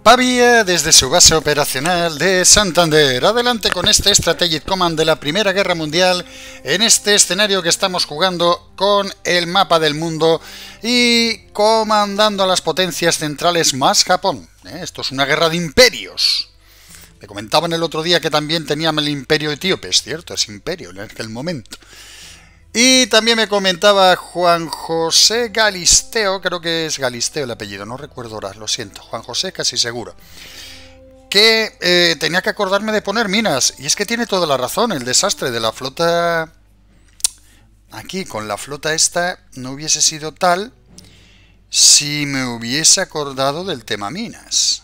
Pavía desde su base operacional de Santander. Adelante con este Strategic Command de la Primera Guerra Mundial en este escenario que estamos jugando con el mapa del mundo y comandando a las potencias centrales más Japón. Esto es una guerra de imperios. Me comentaban el otro día que también teníamos el imperio etíope, es cierto, es imperio en aquel momento. Y también me comentaba Juan José Galisteo, creo que es Galisteo el apellido, no recuerdo ahora, lo siento, Juan José casi seguro, que tenía que acordarme de poner minas, y es que tiene toda la razón, el desastre de la flota aquí con la flota esta no hubiese sido tal si me hubiese acordado del tema minas.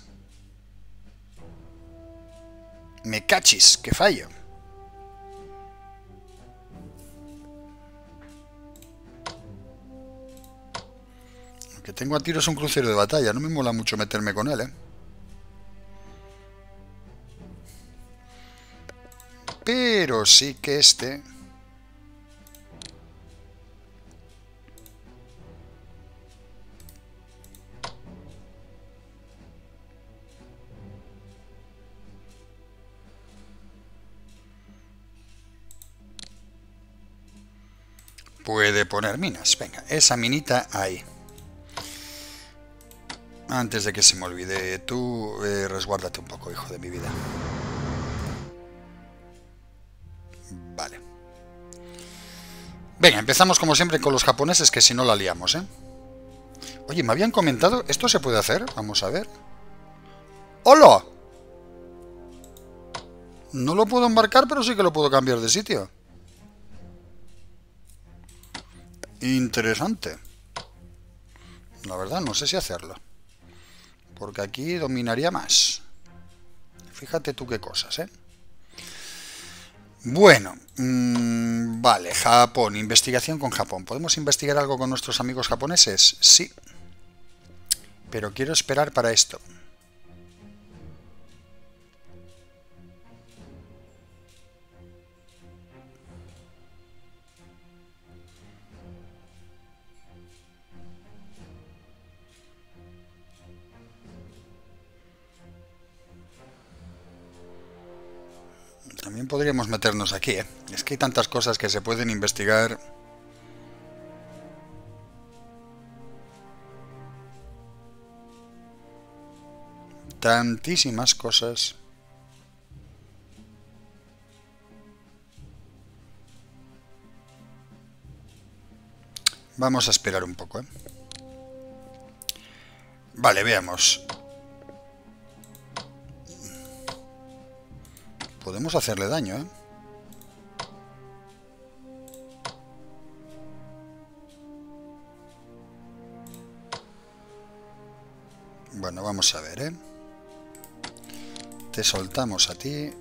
Me cachis, que fallo. Que tengo a tiros un crucero de batalla, no me mola mucho meterme con él, Pero sí que este... puede poner minas. Venga, esa minita ahí. Antes de que se me olvide, tú resguárdate un poco, hijo de mi vida. Vale. Venga, empezamos como siempre con los japoneses, que si no la liamos, Oye, me habían comentado, ¿esto se puede hacer? Vamos a ver. ¡Hola! No lo puedo embarcar, pero sí que lo puedo cambiar de sitio. Interesante. La verdad, no sé si hacerlo. Porque aquí dominaría más. Fíjate tú qué cosas, Bueno, vale, Japón, investigación con Japón. ¿Podemos investigar algo con nuestros amigos japoneses? Sí. Pero quiero esperar para esto. También podríamos meternos aquí, Es que hay tantas cosas que se pueden investigar. Tantísimas cosas. Vamos a esperar un poco, Vale, veamos. Podemos hacerle daño, Bueno, vamos a ver, Te soltamos a ti.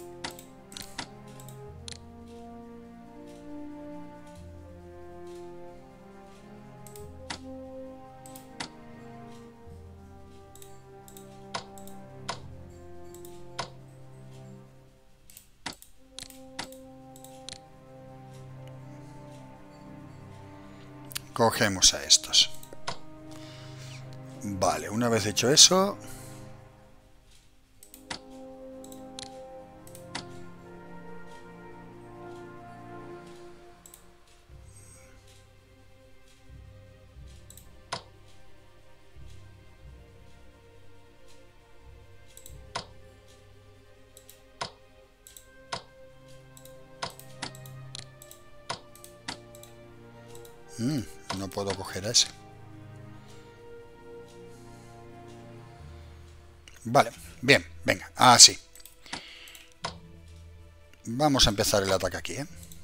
Cogemos a estos. Vale, una vez hecho eso... no puedo coger a ese. Vale, bien, venga, así. Vamos a empezar el ataque aquí,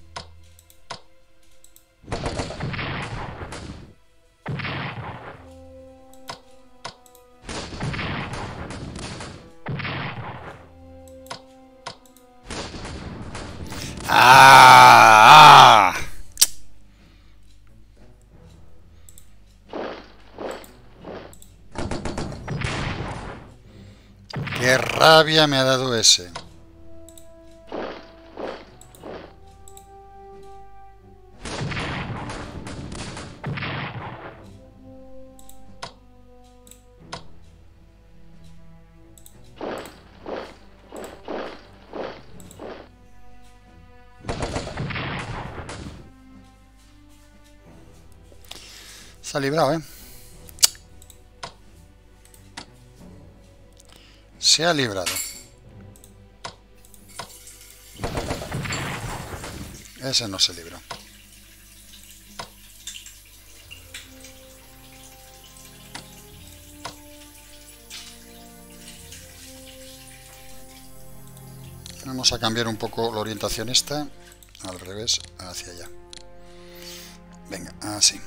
¡Ah! ¡Qué rabia me ha dado ese! Se ha librado, ¿eh? Se ha librado. Ese no se libró. Vamos a cambiar un poco la orientación esta. Al revés, hacia allá. Venga, así.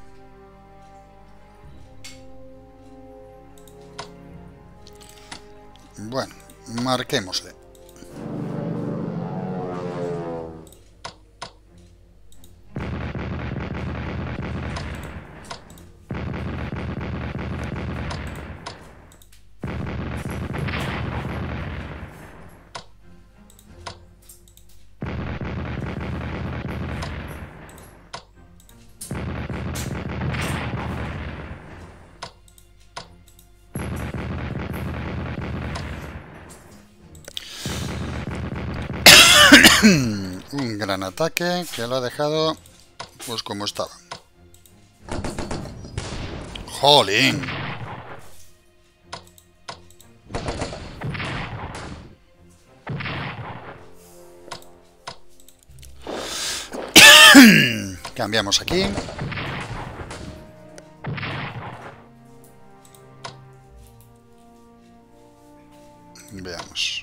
Bueno, marquémosle. Un gran ataque que lo ha dejado pues como estaba. ¡Jolín! Cambiamos aquí. Veamos.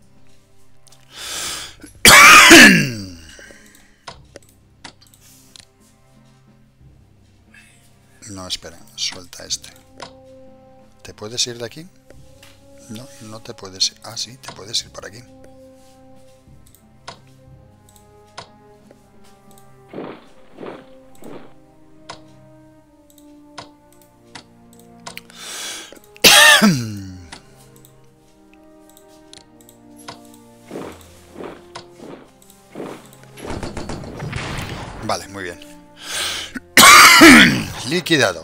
No, espera, suelta este. ¿Te puedes ir de aquí? No, no te puedes ir. Ah, sí, te puedes ir por aquí. Vale, muy bien. Liquidado.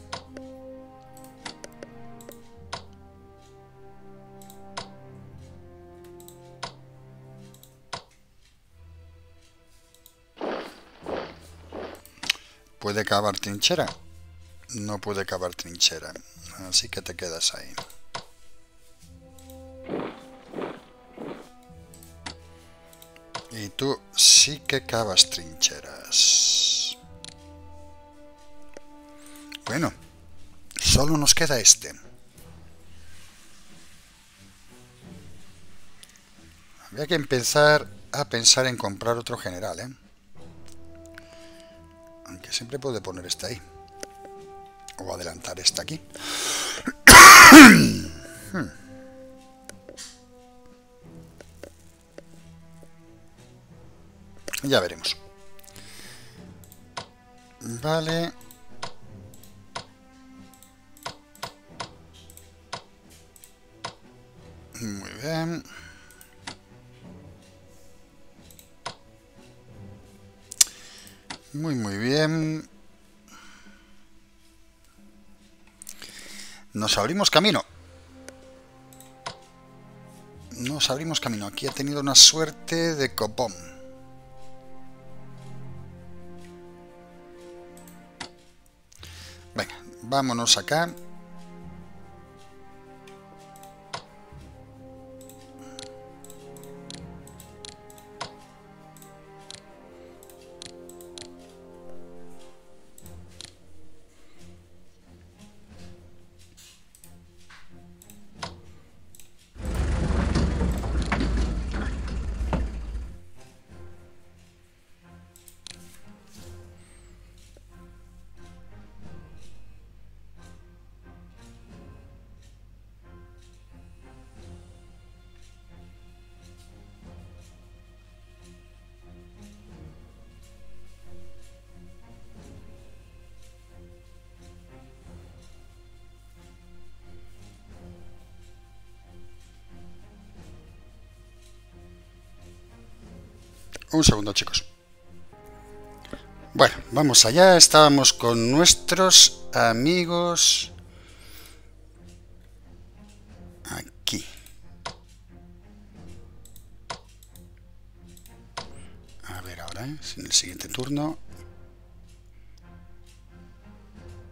¿Puede cavar trinchera? No puede cavar trinchera. Así que te quedas ahí. Y tú sí que cavas trincheras. Bueno, solo nos queda este. Habría que empezar a pensar en comprar otro general, ¿eh? Aunque siempre puede poner este ahí. O adelantar este aquí. Ya veremos. Vale. Muy bien. Muy bien. Nos abrimos camino. Nos abrimos camino. Aquí ha tenido una suerte de copón. Venga, vámonos acá. Un segundo, chicos. Bueno, vamos allá. Estábamos con nuestros amigos aquí. A ver ahora, en el siguiente turno.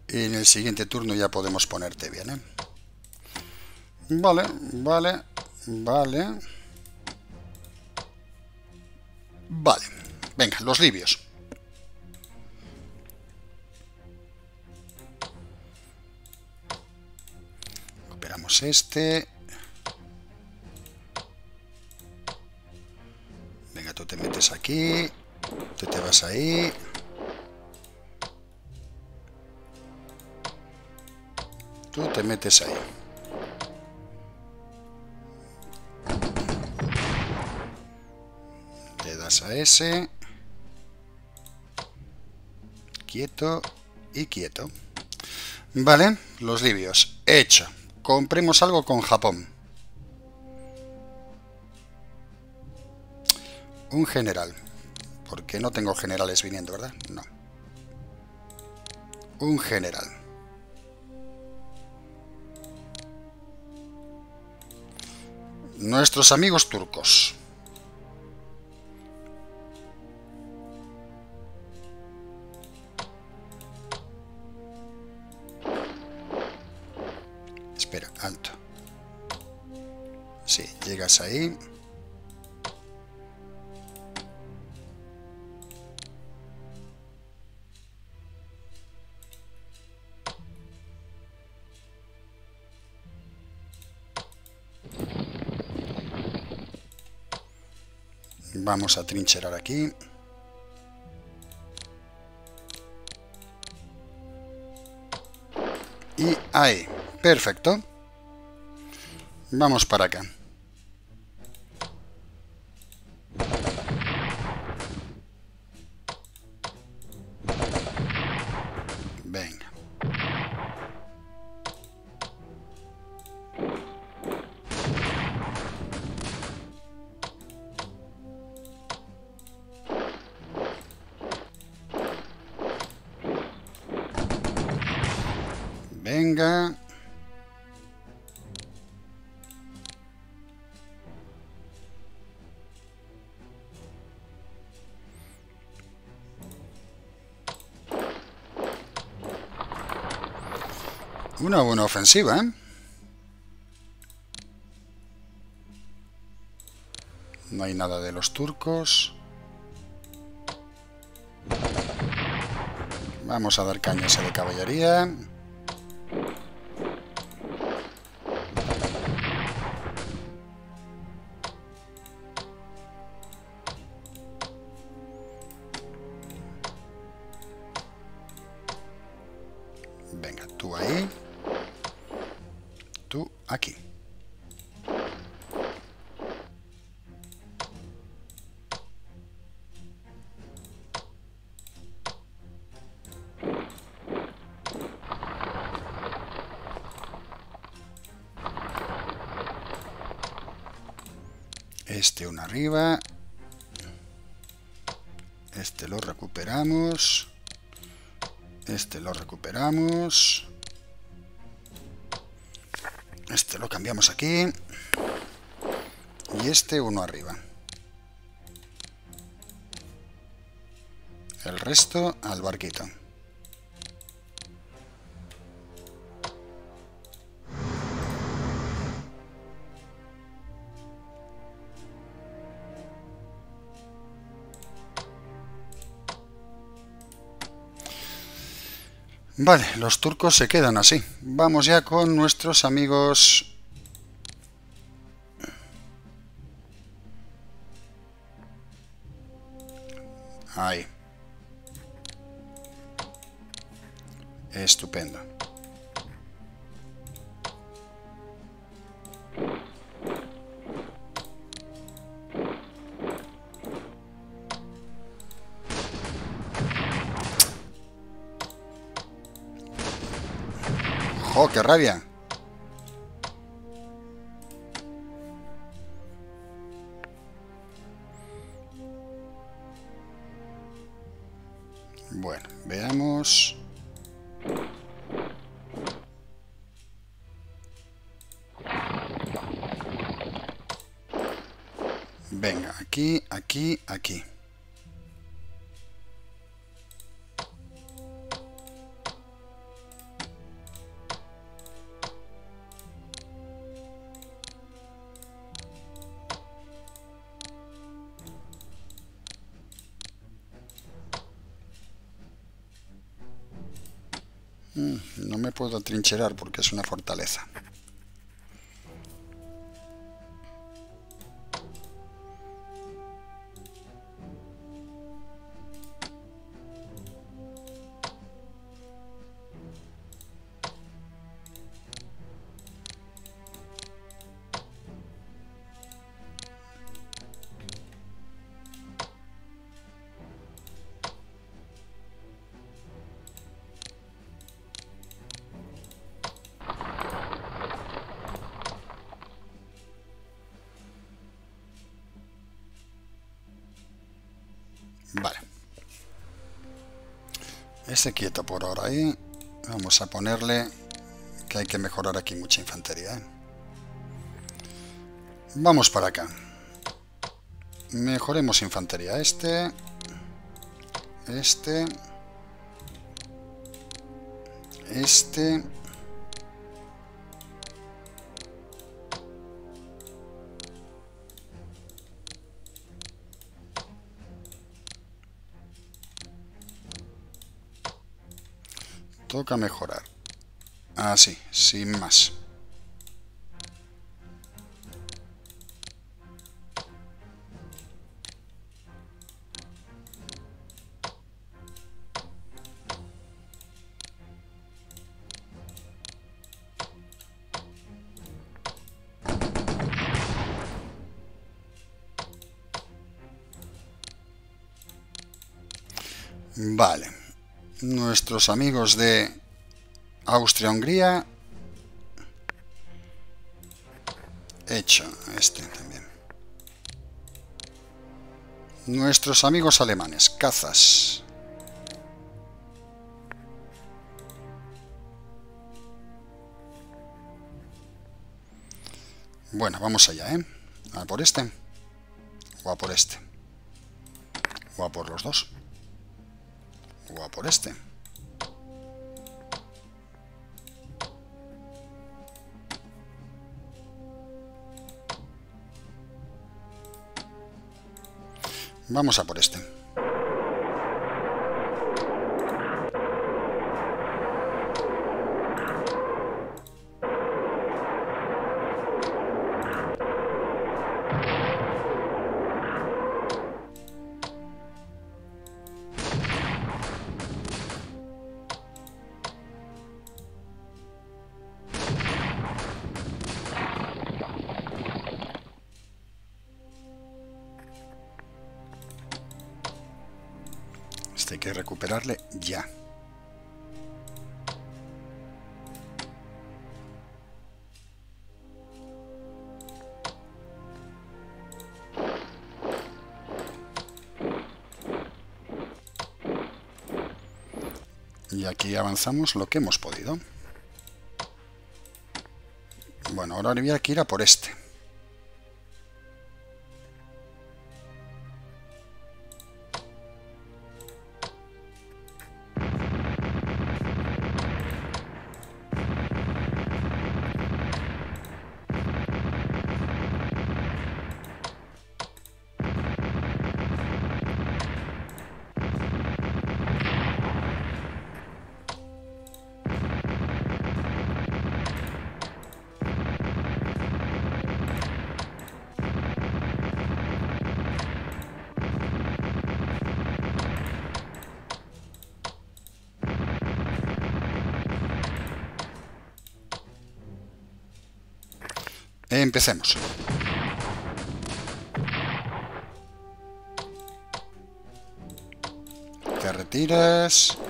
Y en el siguiente turno ya podemos ponerte bien, ¿eh? Vale, vale, vale. Vale. Venga, los libios. Recuperamos este. Venga, tú te metes aquí. Tú te vas ahí. Tú te metes ahí. Le das a ese. Quieto y quieto. Vale, los libios. Hecho. Compremos algo con Japón. Un general. Porque no tengo generales viniendo, ¿verdad? No. Un general. Nuestros amigos turcos. Espera, alto. Sí, llegas ahí. Vamos a trincherar aquí. Y ahí. Perfecto. Vamos para acá. Venga. Venga. Una buena ofensiva, ¿eh? No hay nada de los turcos. Vamos a dar caña a ese de caballería. Venga, tú ahí. Tú aquí. Este uno arriba. Este lo recuperamos. Este lo recuperamos. Este lo cambiamos aquí. Y este uno arriba. El resto al barquito. Vale, los turcos se quedan así. Vamos ya con nuestros amigos. Ahí. Estupendo. ¡Oh, qué rabia! Bueno, veamos. Venga, aquí, aquí, aquí. No me puedo atrincherar porque es una fortaleza. Vale. Ese quieto por ahora ahí. Vamos a ponerle que hay que mejorar aquí mucha infantería, ¿eh? Vamos para acá. Mejoremos infantería. Este. Toca mejorar. Así, sin más. Vale. Nuestros amigos de Austria-Hungría. Hecho. Este también. Nuestros amigos alemanes. Cazas. Bueno, vamos allá, ¿eh? ¿A por este? ¿O a por este? ¿O a por los dos? ¿O a por este? Vamos a por este. Hay que recuperarle ya. Y aquí avanzamos lo que hemos podido. Bueno, ahora habría que ir a por este. Empecemos. Te retiras.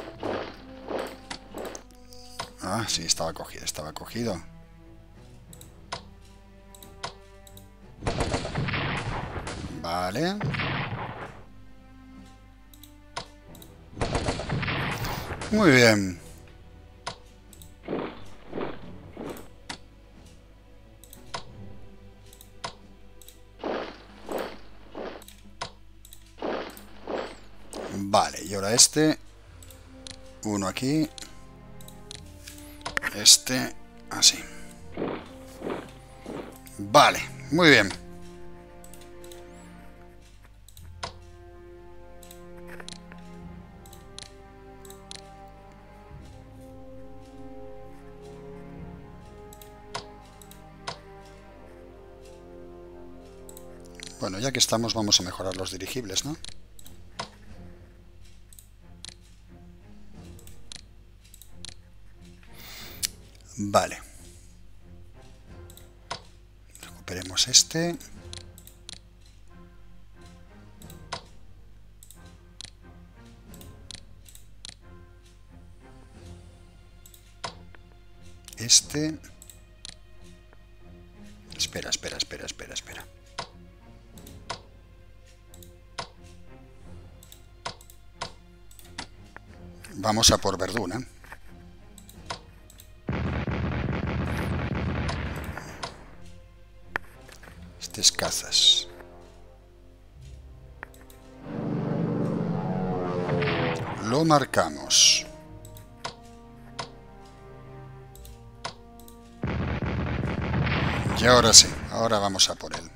Ah, sí, estaba cogido, estaba cogido. Vale. Muy bien. Vale, y ahora este. Uno aquí. Este, así. Vale, muy bien. Bueno, ya que estamos, vamos a mejorar los dirigibles, ¿no? Vale. Recuperemos este. Este. Espera. Vamos a por Verduna. Este es cazas. Lo marcamos. Y ahora sí, ahora vamos a por él.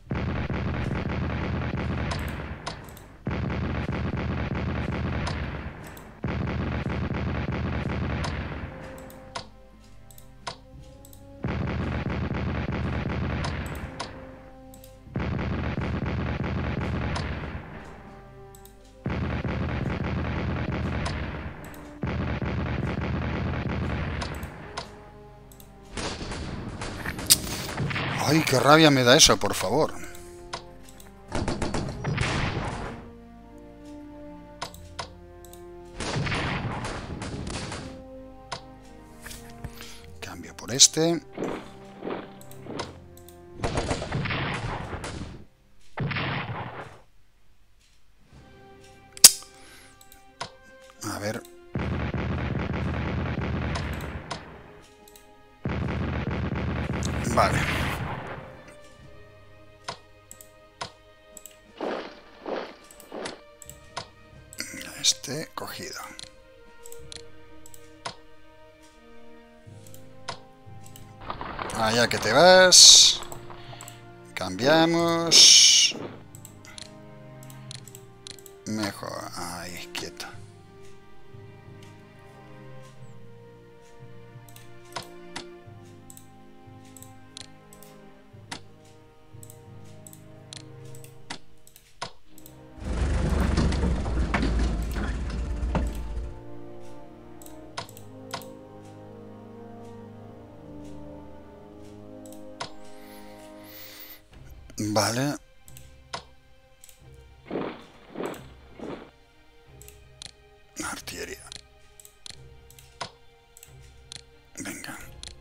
¡Ay, qué rabia me da eso, por favor! Cambio por este. A ver. Vale. Este cogido. Allá que te vas. Cambiamos. Mejor. Ahí, quieto. Vale. Artillería. Venga.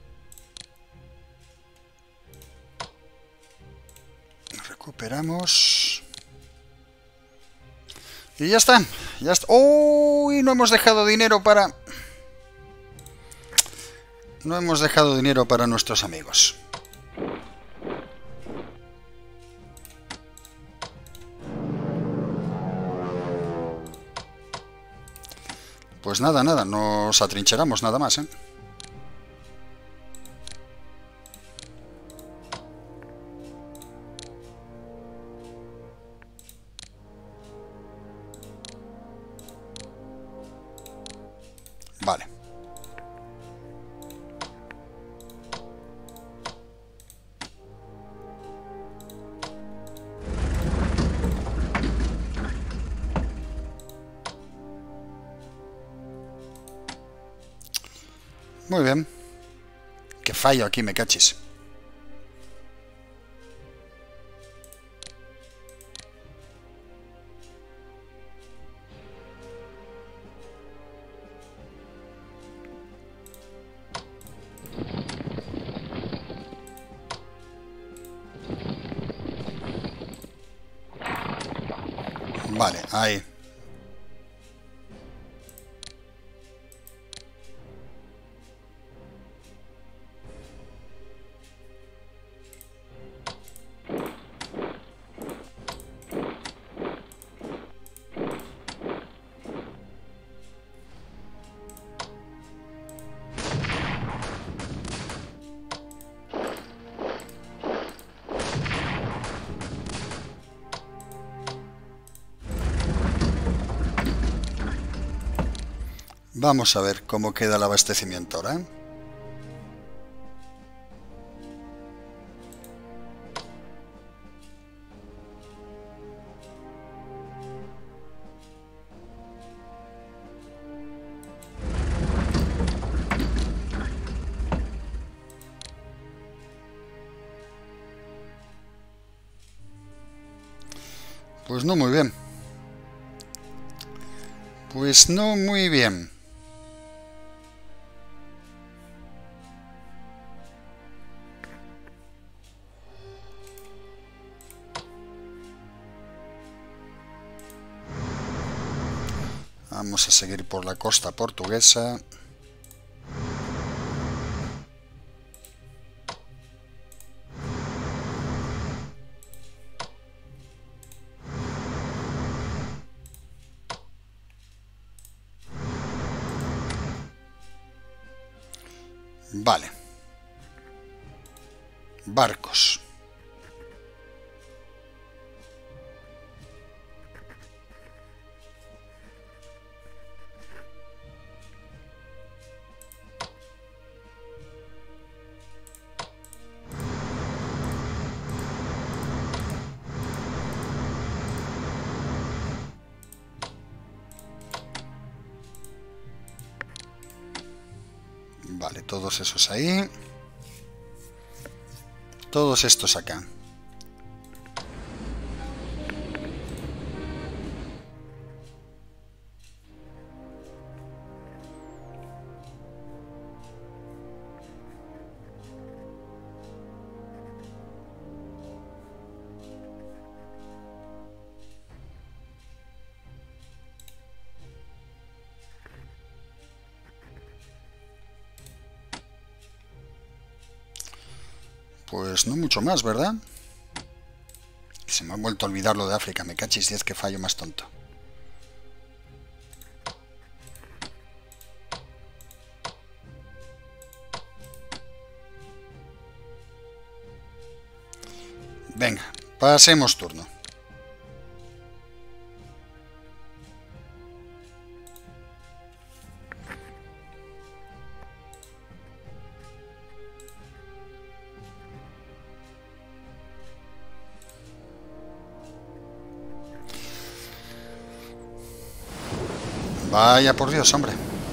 Recuperamos. Y ya está. Ya está. ¡Uy! No hemos dejado dinero para... No hemos dejado dinero para nuestros amigos. Pues nada, nos atrincheramos nada más, ¿eh? Vale. Muy bien. Qué fallo aquí, me cachis. Vale, ahí. Vamos a ver cómo queda el abastecimiento ahora, ¿eh? Pues no muy bien. Pues no muy bien. Vamos a seguir por la costa portuguesa. Vale. Barcos. Vale, todos esos ahí. Todos estos acá. Pues no mucho más, ¿verdad? Se me ha vuelto a olvidar lo de África. Me cachis, si es que fallo más tonto. Venga, pasemos turno. Vaya por Dios, hombre.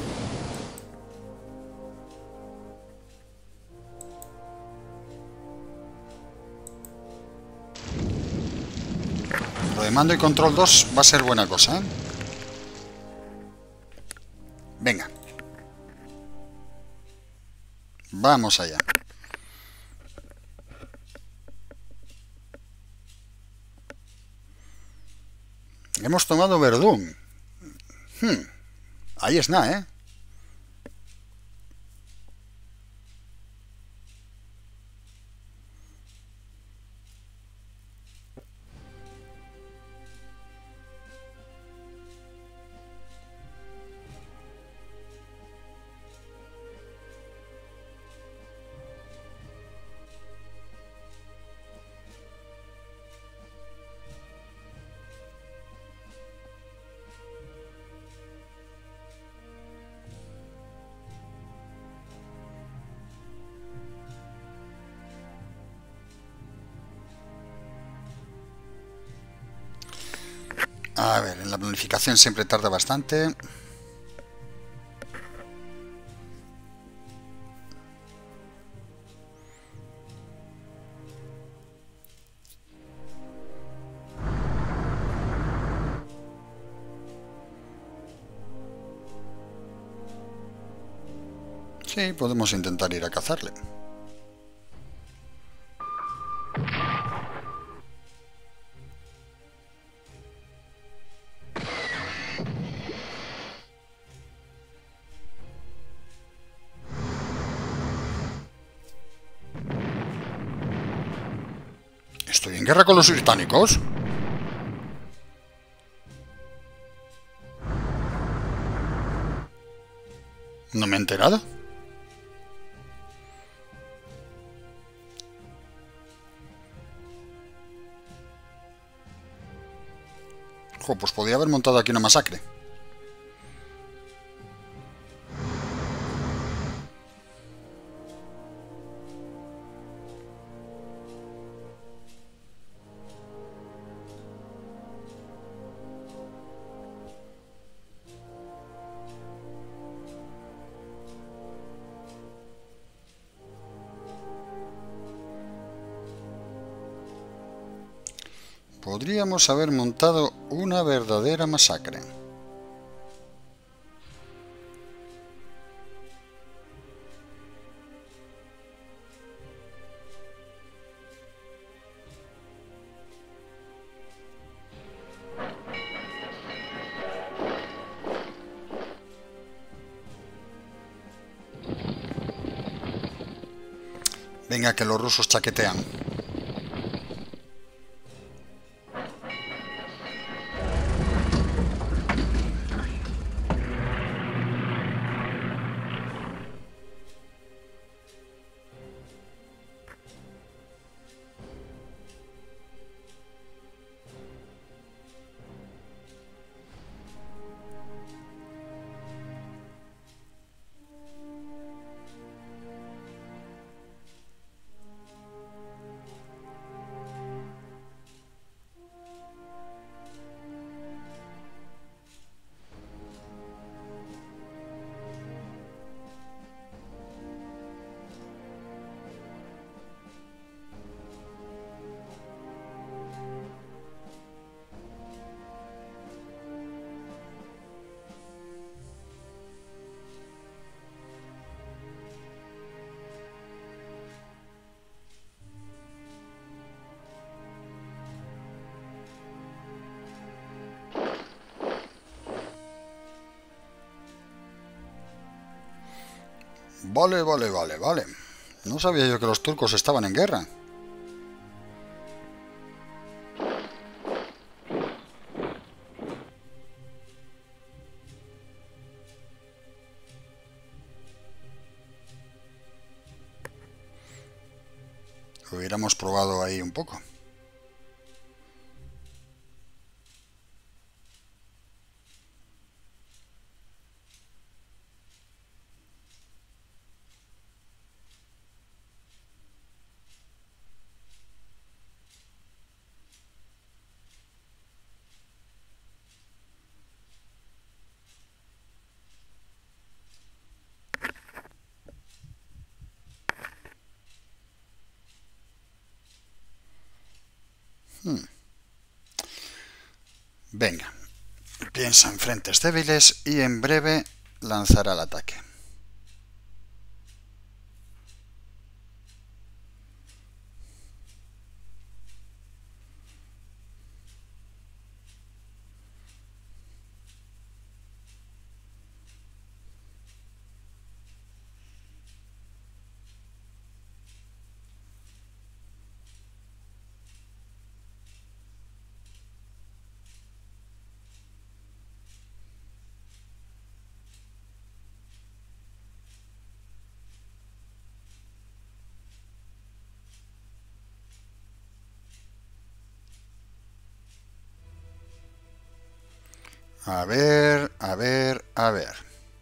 Lo de mando y control 2 va a ser buena cosa, ¿eh? Venga. Vamos allá. Hemos tomado Verdún. Ahí es nada, ¿eh? A ver, en la planificación siempre tarda bastante. Sí, podemos intentar ir a cazarle. ¿Estoy en guerra con los británicos? ¿No me he enterado? Jo, pues podría haber montado aquí una masacre. Podríamos haber montado una verdadera masacre. Venga, que los rusos chaquetean. Vale. No sabía yo que los turcos estaban en guerra. Hubiéramos probado ahí un poco. Venga, piensa en frentes débiles y en breve lanzará el ataque. A ver.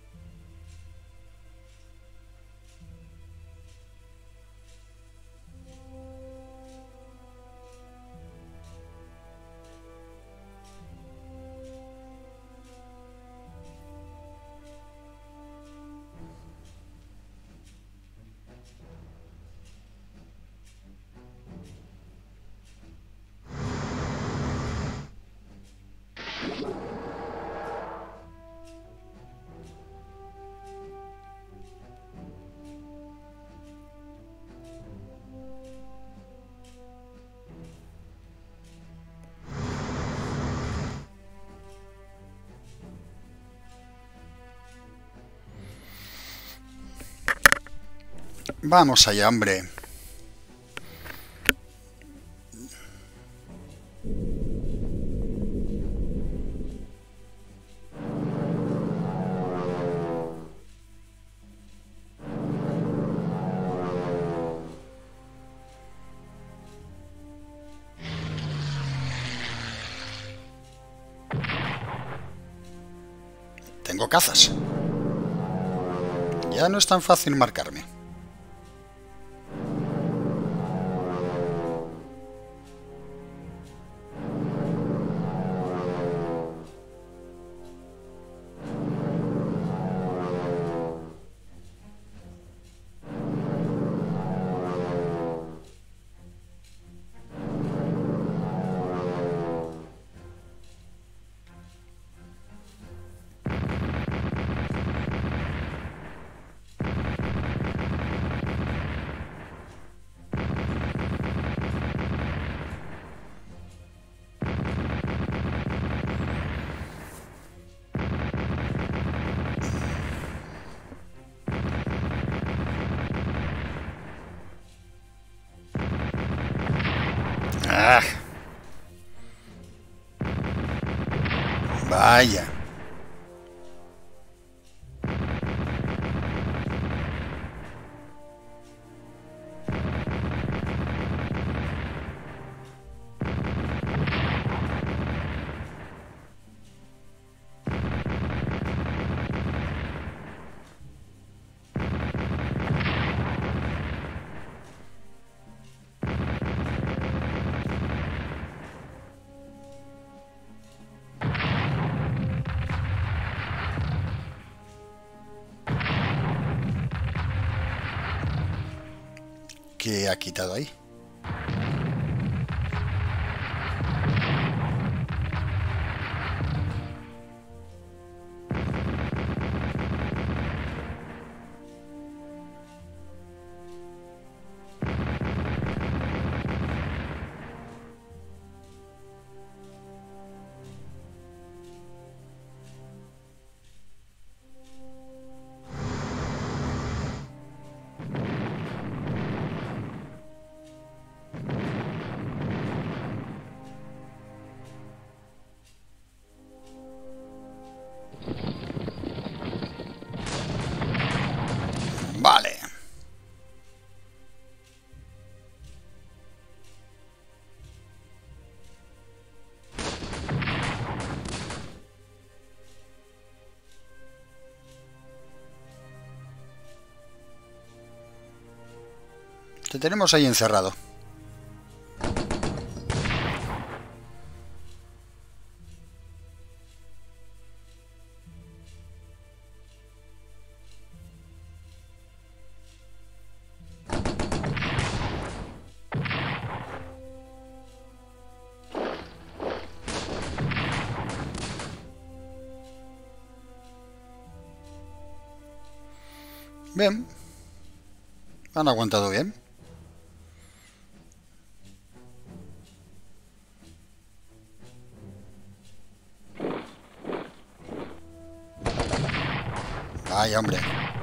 Vamos allá, hombre. Tengo cazas. Ya no es tan fácil marcarme. Ah, vaya. ¿Qué ha quitado ahí? Vale. Te tenemos ahí encerrado. Bien. Han aguantado bien. Vaya, hombre.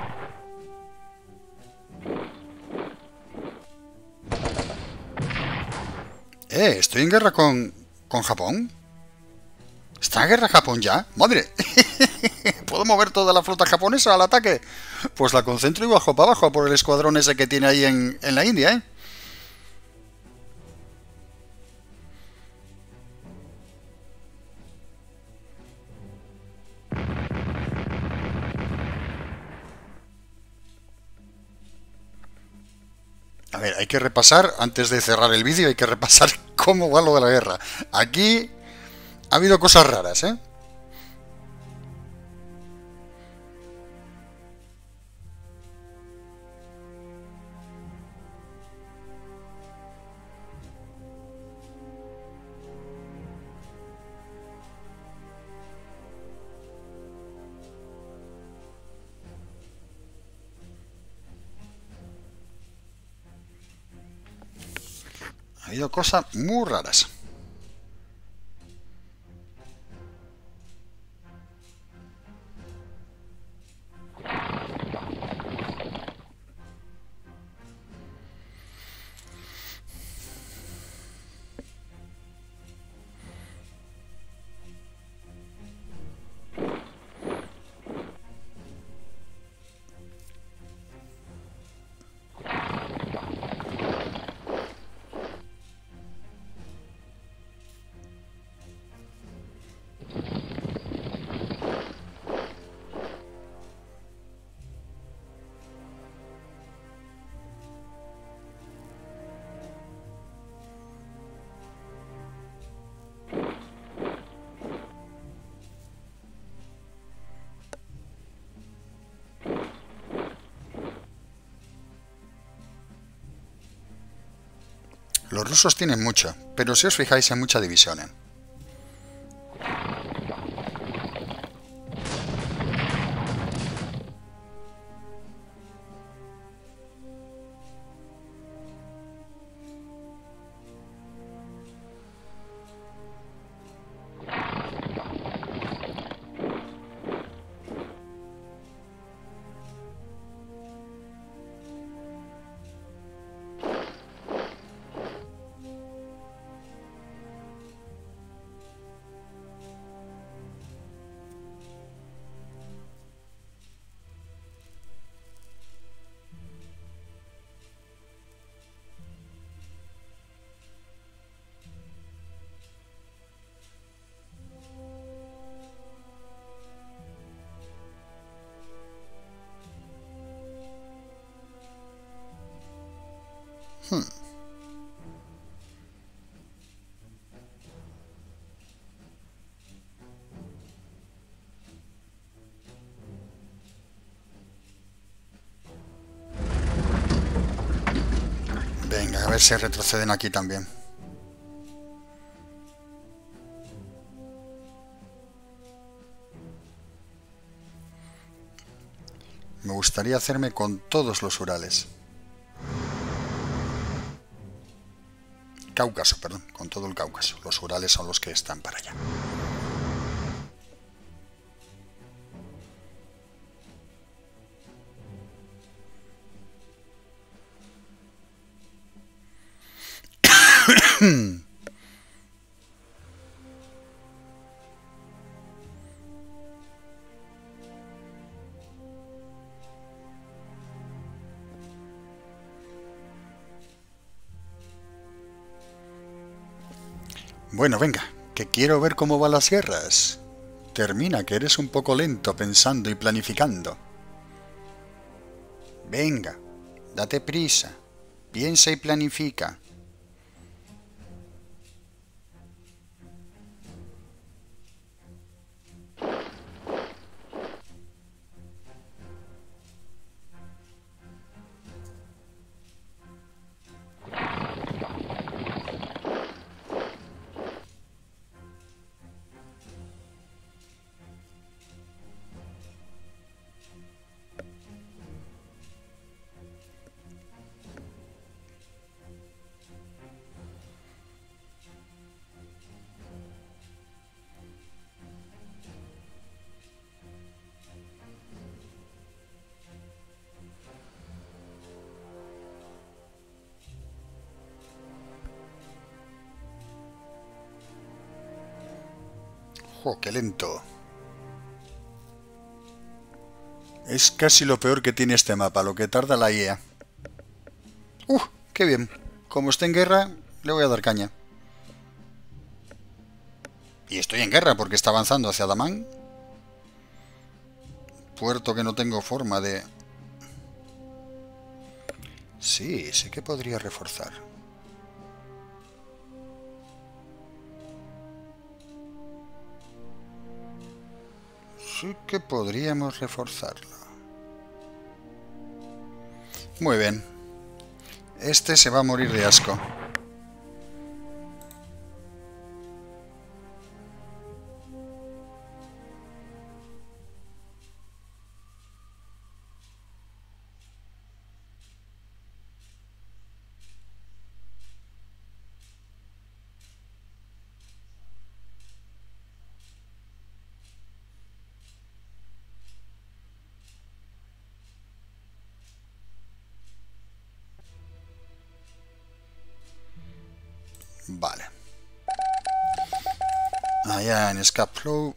Estoy en guerra con Japón. ¿Está en guerra Japón ya? ¡Madre! ¿Puedo mover toda la flota japonesa al ataque? Pues la concentro y bajo para abajo por el escuadrón ese que tiene ahí en la India, ¿eh? A ver, hay que repasar, antes de cerrar el vídeo, hay que repasar cómo va lo de la guerra. Aquí ha habido cosas raras, ¿eh? Ha habido cosas muy raras. Los rusos tienen mucho, pero si os fijáis hay mucha división, ¿eh? Hmm. Venga, a ver si retroceden aquí también. Me gustaría hacerme con todos los Urales. Cáucaso, perdón, con todo el Cáucaso. Los Urales son los que están para allá. Bueno, venga, que quiero ver cómo van las guerras. Termina, que eres un poco lento pensando y planificando. Venga, date prisa, piensa y planifica. ¡Jo, qué lento! Es casi lo peor que tiene este mapa, lo que tarda la IA. ¡Qué bien! Como esté en guerra, le voy a dar caña. Y estoy en guerra porque está avanzando hacia Damán. Puerto que no tengo forma de... Sí, sé que podría reforzar. Sí que podríamos reforzarlo. Muy bien. Este se va a morir de asco. Vale. Allá en Escape Flow.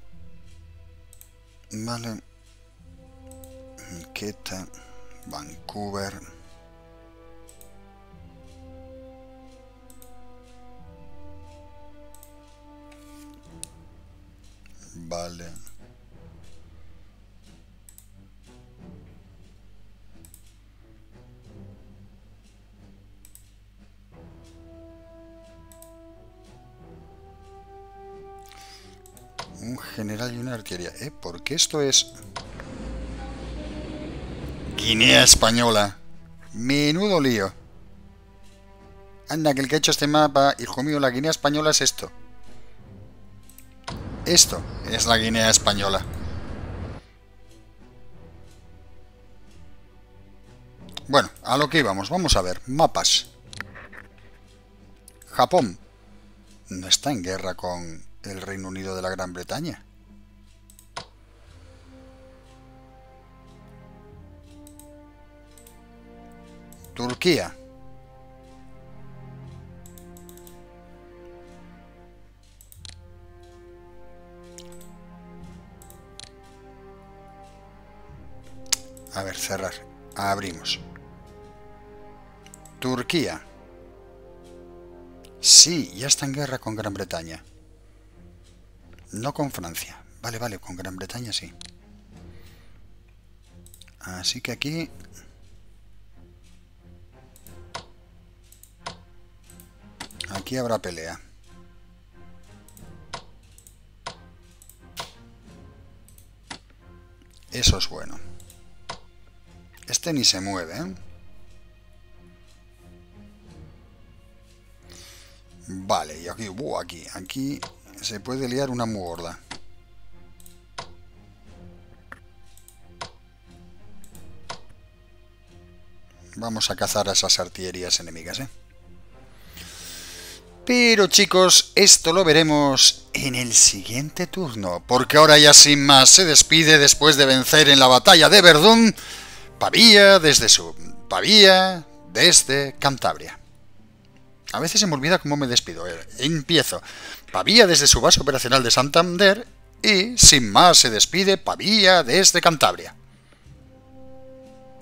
Vale. Queta. Vancouver. Vale. Un general y una artillería. Porque esto es... Guinea Española. Menudo lío. Anda, que el que ha hecho este mapa, hijo mío, la Guinea Española es esto. Esto es la Guinea Española. Bueno, a lo que íbamos. Vamos a ver. Mapas. Japón. No está en guerra con el Reino Unido de la Gran Bretaña. Turquía. A ver, cerrar. Abrimos. Turquía. Sí, ya está en guerra con Gran Bretaña. No con Francia. Vale, vale, con Gran Bretaña sí. Así que aquí... Aquí habrá pelea. Eso es bueno. Este ni se mueve, ¿eh? Vale, y aquí, aquí se puede liar una muy gorda. Vamos a cazar a esas artillerías enemigas, ¿eh? Pero chicos, esto lo veremos en el siguiente turno, porque ahora ya sin más se despide después de vencer en la batalla de Verdún Pavía desde Cantabria. A veces se me olvida cómo me despido. Empiezo. Pavía desde su base operacional de Santander y sin más se despide Pavía desde Cantabria.